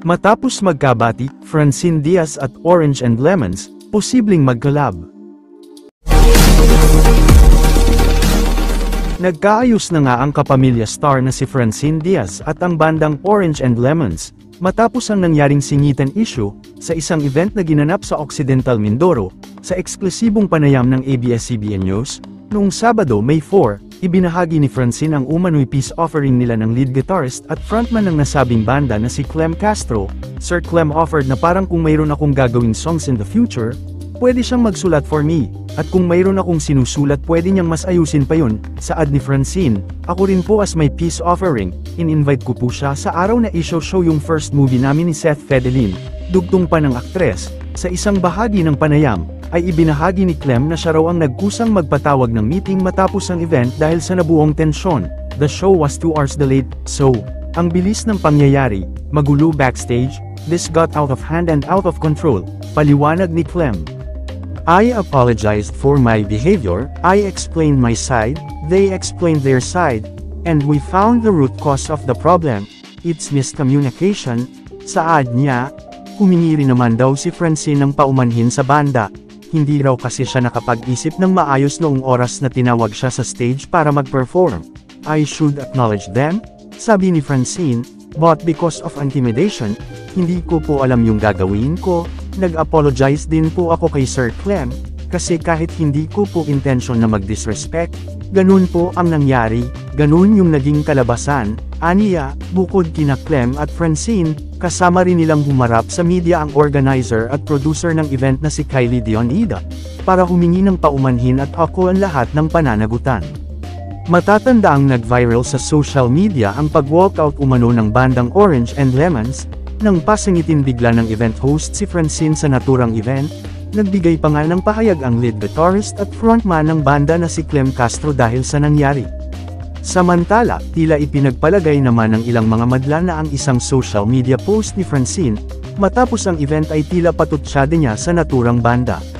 Matapos magkabati, Francine Diaz at Orange and Lemons, posibleng mag-collab. Nagkaayos na nga ang kapamilya star na si Francine Diaz at ang bandang Orange and Lemons, matapos ang nangyaring singitan issue, sa isang event na ginanap sa Occidental Mindoro, sa eksklusibong panayam ng ABS-CBN News. Noong Sabado, May 4, ibinahagi ni Francine ang umano'y peace offering nila ng lead guitarist at frontman ng nasabing banda na si Clem Castro. Sir Clem offered na parang kung mayroon akong gagawing songs in the future, pwede siyang magsulat for me, at kung mayroon akong sinusulat pwede niyang mas ayusin pa yun. Saad ni Francine, ako rin po as may peace offering, in-invite ko po siya sa araw na i-show yung first movie namin ni Seth Fedelin, dugtong pa ng aktres. Sa isang bahagi ng panayam, ay ibinahagi ni Clem na siya raw ang nagkusang magpatawag ng meeting matapos ang event dahil sa nabuong tensyon. The show was 2 hours delayed, so, ang bilis ng pangyayari, magulo backstage, this got out of hand and out of control, paliwanag ni Clem. I apologized for my behavior, I explained my side, they explained their side, and we found the root cause of the problem, it's miscommunication. Saad niya, humingi rin naman daw si Francine ng paumanhin sa banda. Hindi raw kasi siya nakapag-isip ng maayos noong oras na tinawag siya sa stage para mag-perform. I should acknowledge them, sabi ni Francine, but because of intimidation, hindi ko po alam yung gagawin ko. Nag-apologize din po ako kay Sir Clem, kasi kahit hindi ko po intention na mag-disrespect, ganun po ang nangyari, ganun yung naging kalabasan. Aniya, bukod kina Clem at Francine, kasama rin nilang humarap sa media ang organizer at producer ng event na si Kylie Dionida, para humingi ng paumanhin at ako ang lahat ng pananagutan. Matatandaang nag-viral sa social media ang pag-walkout umano ng bandang Orange and Lemons, nang pasangitin bigla ng event host si Francine sa naturang event. Nagbigay pa nga ng pahayag ang lead guitarist at frontman ng banda na si Clem Castro dahil sa nangyari. Samantala, tila ipinagpalagay naman ng ilang mga madla na ang isang social media post ni Francine, matapos ang event ay tila patutsada niya sa naturang banda.